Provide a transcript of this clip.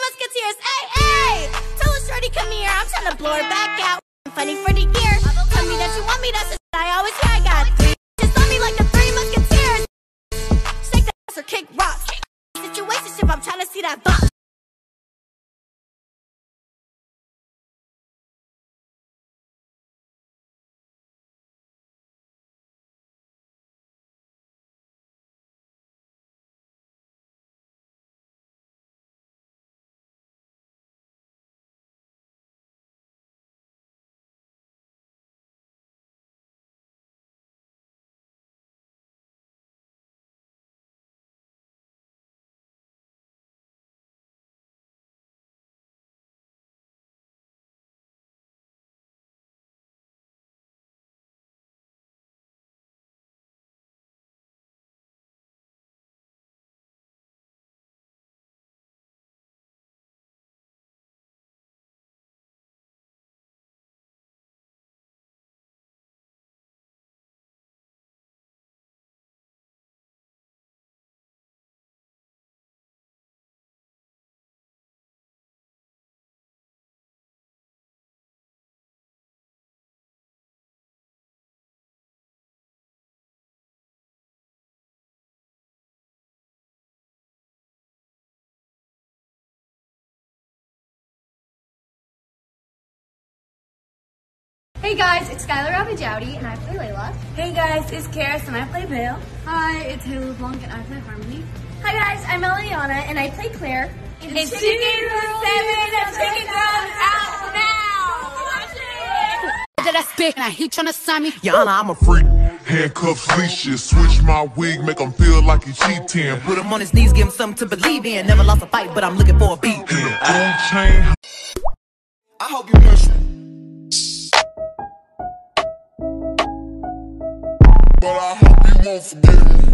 musketeers. Hey, hey! Tell us shorty come here, I'm trying to blow her back out. Funny for the year. Tell me that you want me, that's the shit I always hear. I got three just on me like the three musketeers. Shake that ass or kick rocks. Situationship, I'm trying to see that box. Hey guys, it's Skylar Abijowdy and I play Layla. Hey guys, it's Karis and I play Vale. Hi, it's Haley LeBlanc and I play Harmony. Hi guys, I'm Eliana and I play Claire. And Chicken Girl 7 and Chicken Girls out now! Watch it! That's big and he tryna sign me. Yana, I'm a freak. Handcuffs, leashes, switch my wig, make him feel like he cheating. Put him on his knees, give him something to believe in. Never lost a fight, but I'm looking for a beat. In the gold chain. I hope you miss me. But I hope you won't forget me.